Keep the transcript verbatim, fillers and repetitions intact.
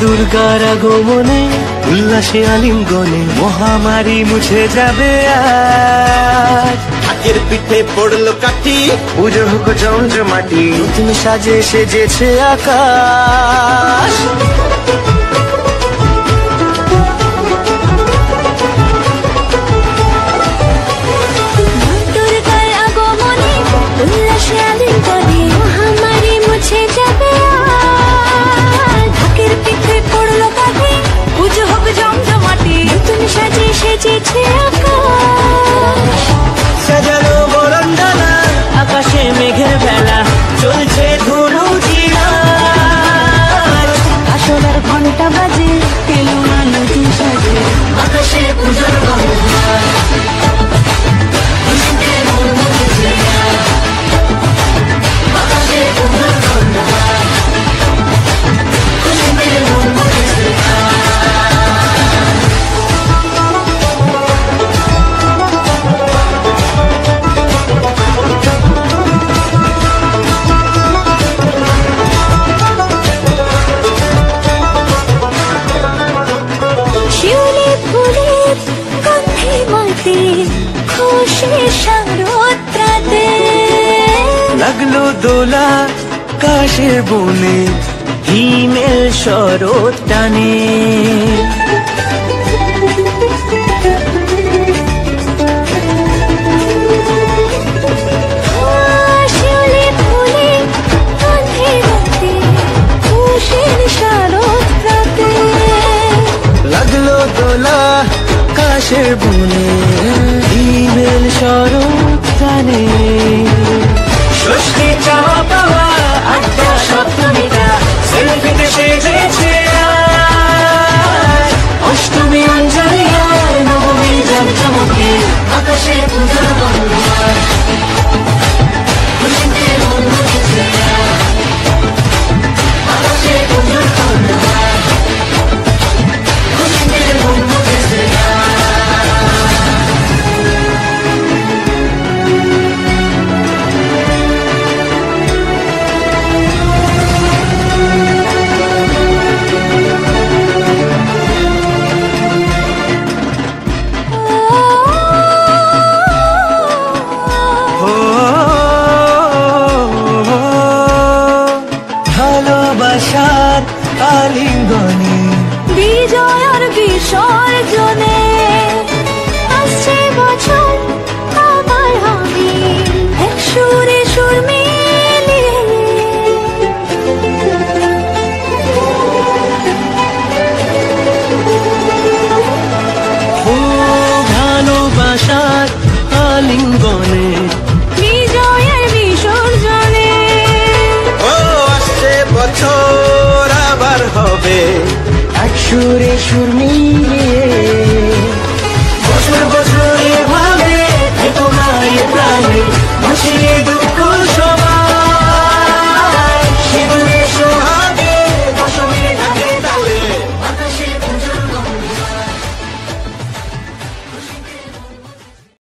দুর্গার আগমনে উল্লাসে আলিঙ্গনে মহামারী মুছে যাবে আজ। হাতের পিঠে পড়লো কাঠি, পুজো হোক জমজমাটি, নতুন সাজে সেজেছে আকাশ। দুর্গার আগমনে উল্লাসে আলিঙ্গনে মহামারী মুছে যাবে আজ। ঢাকের পিঠে পড়লো কাঠি, পুজো হোক জমজমাটি, নতুন সাজে সেজেছে আকাশ। সাজানো বরণডালা, আকাশে মেঘের ভেলা, চলছে ধনু চিরাজ। আসলার ঘন্টা বাজে, এলো না নতুন সাজে, আকাশে পুজোর গন্ধ। শিউলি ফুলের গন্ধে মাতে খুশি শারদরাতে, লাগলো দোলা কাশের বনে, হিমেল শরৎ টানে। শিউলি ফুলের গন্ধে মাতে খুশি শারদরাতে, লাগলো দোলা কাশের বনে, হিমেল শরৎ টানে। ষষ্ঠী চাওয়া পাওয়া আড্ডা সপ্তমীটা সেলফিতে সেজেছে আজ। অষ্টমী অঞ্জলি আর নবমী জমজমকে, আকাশে পুজোর গন্ধ। খুশিতে মন মুখেছে আকাশে পুজোর গন্ধ। খুশিতে মন মুখেছে ও ভালোবাসার আলিঙ্গনে, বিজয় আর বিসর্জনে। আসছে বছর আবার হবে এক সুরে সুর মিলিয়ে, ও ভালোবাসার আলিঙ্গনে, বিজয় আর বিসর্জনে। ও আসছে বছর আবার হবে এক সুরে সুর মিলিয়ে।